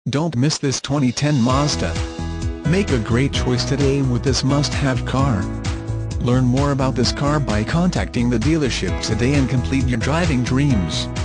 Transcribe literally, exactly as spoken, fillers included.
Don't miss this twenty ten Mazda. Make a great choice today with this must-have car. Learn more about this car by contacting the dealership today and complete your driving dreams.